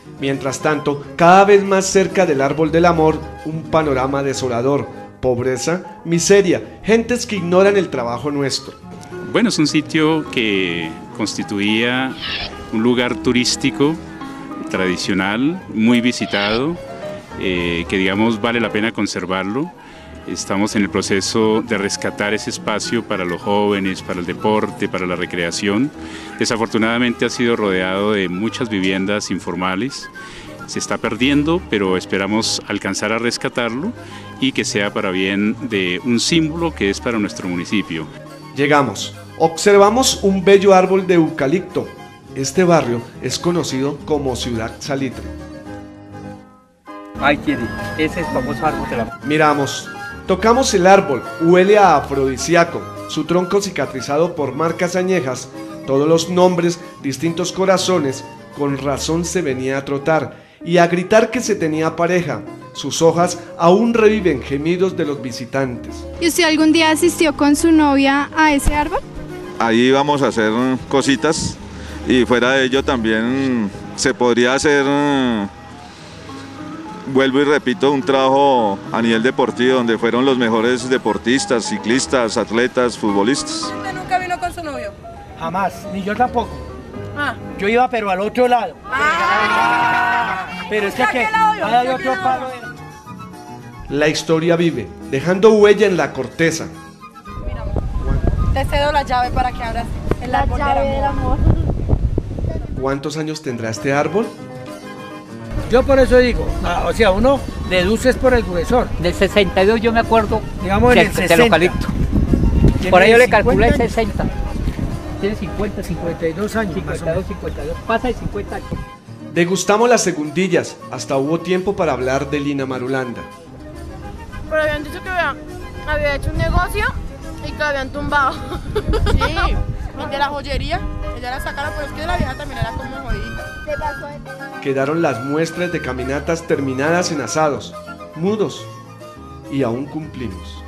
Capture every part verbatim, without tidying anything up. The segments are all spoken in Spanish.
Mientras tanto, cada vez más cerca del árbol del amor, un panorama desolador, pobreza, miseria, gentes que ignoran el trabajo nuestro. Bueno, es un sitio que constituía un lugar turístico tradicional, muy visitado, eh, que digamos vale la pena conservarlo. Estamos en el proceso de rescatar ese espacio para los jóvenes, para el deporte, para la recreación. Desafortunadamente ha sido rodeado de muchas viviendas informales. Se está perdiendo, pero esperamos alcanzar a rescatarlo y que sea para bien de un símbolo que es para nuestro municipio. Llegamos, observamos un bello árbol de eucalipto. Este barrio es conocido como Ciudad Salitre. Ahí tiene, ese es el famoso árbol de la... Miramos. Tocamos el árbol, huele a afrodisíaco, su tronco cicatrizado por marcas añejas, todos los nombres, distintos corazones, con razón se venía a trotar y a gritar que se tenía pareja. Sus hojas aún reviven gemidos de los visitantes. ¿Y usted algún día asistió con su novia a ese árbol? Ahí íbamos a hacer cositas y fuera de ello también se podría hacer... Vuelvo y repito, un trabajo a nivel deportivo donde fueron los mejores deportistas, ciclistas, atletas, futbolistas. ¿Usted nunca vino con su novio? Jamás, ni yo tampoco. Ah. Yo iba pero al otro lado. Ah. Pero es que aquí hay otro palo. La historia vive, dejando huella en la corteza. Mira, te cedo la llave para que abras el La árbol llave del del amor. amor. ¿Cuántos años tendrá este árbol? Yo por eso digo, o sea, uno deduce por el gruesor. Del sesenta y dos yo me acuerdo, digamos, en el del sesenta. eucalipto. Por ahí yo le calculé cincuenta sesenta. Tiene cincuenta, cincuenta y dos años. cincuenta y dos, cincuenta y dos. Pasa de cincuenta años. Degustamos las segundillas, hasta hubo tiempo para hablar de Lina Marulanda. Pero habían dicho que había, había hecho un negocio y que habían tumbado. Sí, el de la joyería, ella la sacaron, pero es que la vieja también era como jodida. ¿Qué pasó? Quedaron las muestras de caminatas terminadas en asados, mudos, y aún cumplimos.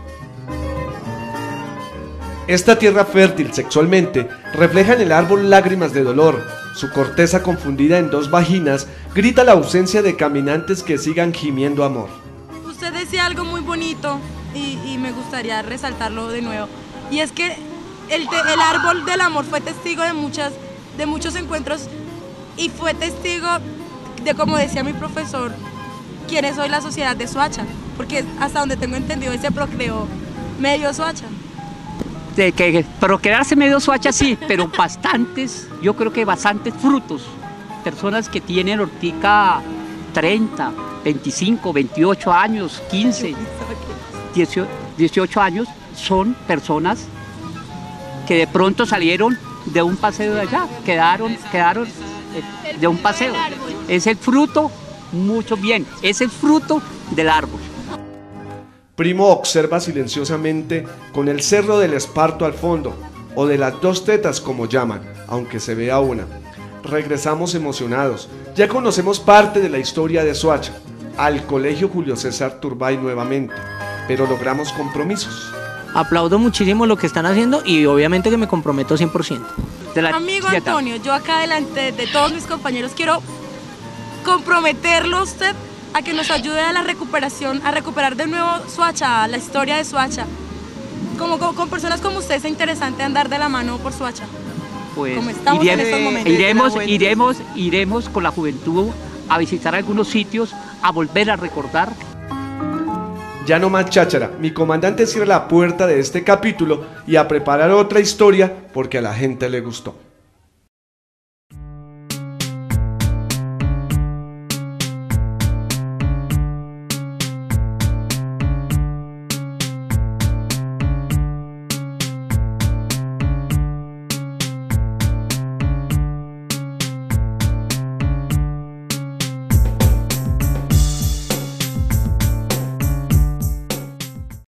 Esta tierra fértil sexualmente refleja en el árbol lágrimas de dolor. Su corteza confundida en dos vaginas grita la ausencia de caminantes que sigan gimiendo amor. Usted decía algo muy bonito y, y me gustaría resaltarlo de nuevo. Y es que el, el árbol del amor fue testigo de, muchas, de muchos encuentros y fue testigo de, como decía mi profesor, quién es hoy la sociedad de Soacha. Porque hasta donde tengo entendido, hoy se procreó medio Soacha. De que procrearse medio Soacha sí, pero bastantes, yo creo que bastantes frutos. Personas que tienen hortica treinta, veinticinco, veintiocho años, quince, dieciocho años, son personas que de pronto salieron de un paseo de allá, quedaron, quedaron de un paseo. Es el fruto, mucho bien, es el fruto del árbol. Primo observa silenciosamente con el cerro del Esparto al fondo, o de las dos tetas como llaman, aunque se vea una. Regresamos emocionados, ya conocemos parte de la historia de Soacha, al Colegio Julio César Turbay nuevamente, pero logramos compromisos. Aplaudo muchísimo lo que están haciendo y obviamente que me comprometo cien por ciento. Amigo Antonio, yo acá delante de todos mis compañeros quiero comprometerlo a usted a que nos ayude a la recuperación, a recuperar de nuevo Soacha, la historia de Soacha. Como, como con personas como usted es interesante andar de la mano por Soacha. Pues como estamos iremos, en estos momentos. iremos, iremos, iremos con la juventud a visitar algunos sitios, a volver a recordar. Ya no más cháchara, mi comandante cierra la puerta de este capítulo y a preparar otra historia porque a la gente le gustó.